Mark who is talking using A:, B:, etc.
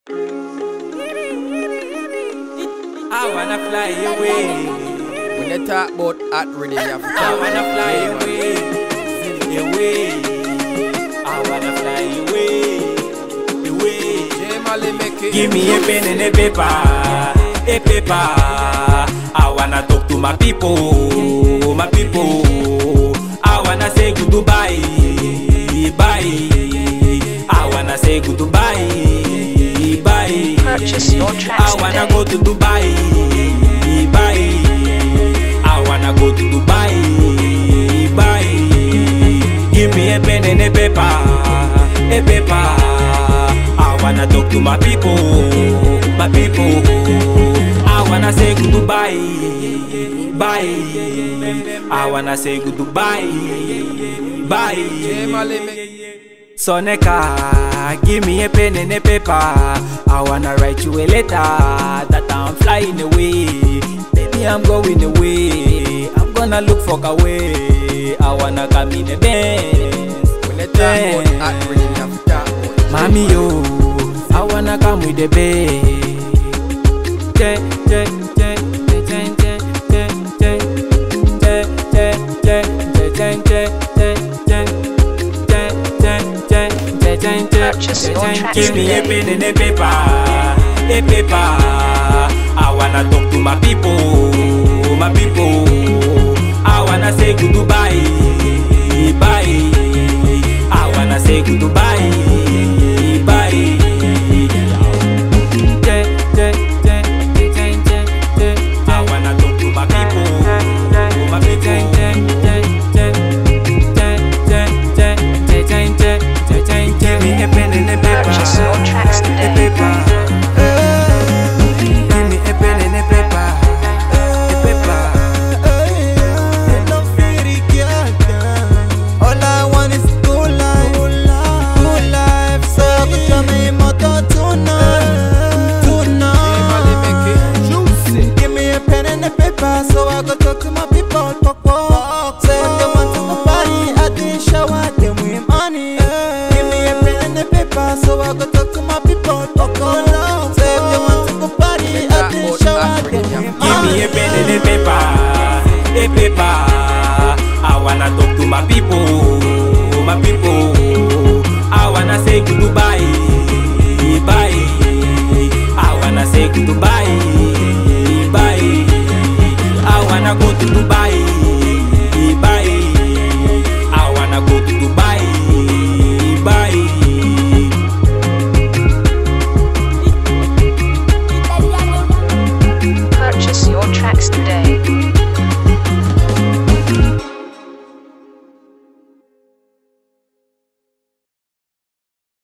A: I wanna fly away.
B: When they talk about hot rhythm, you have to
A: I
B: talk
A: wanna
B: about
A: fly
B: it, man.
A: away. I wanna fly away.
B: J Mali make it.
A: Give me a pen and a paper, a paper. I wanna talk to my people, my people. I wanna say goodbye, bye. I wanna say goodbye, bye.
C: Purchase your tracks
A: I wanna
C: today.
A: go to Dubai, bye. I wanna go to Dubai, bye. Give me a pen and a paper, a paper. I wanna talk to my people, my people. I wanna say goodbye, bye. I wanna say goodbye, bye.
B: J Mali make
A: Soneca, give me a pen and a paper. I wanna write you a letter that I'm flying away. Baby, I'm going away. I'm gonna look for a way. I wanna come in a Benz.
B: When they talk about hot rhythm, you have to talk about it.
A: Mommy, yo, I wanna come with the babe.
C: Purchase your tracks
A: Give me a
C: today.
A: pen and a paper, a paper. I wanna talk to my people, my people. I wanna say goodbye, bye. I wanna say goodbye, bye. I wanna talk to my people, my people. Give me a pen and a paper,
C: Purchase your tracks
A: a
C: today.
A: paper. Give me a pen and a paper, a paper.
D: All I want is good life, good life. So go tell me motor tonight,
B: Mali make it juicy.
D: Give me a pen and a paper so I go talk to my people. Say if they want to go party, I didn't shower them with money. Give me a pen and a paper so I go talk to my people. Say if they want to go party, I didn't shower them with money.
A: Give me a pen and a paper, a paper. I wanna talk to my people, my people. I wanna say goodbye, bye. I wanna say goodbye, bye. I wanna go to Dubai, bye. I wanna go to Dubai, bye.
C: Purchase your tracks today.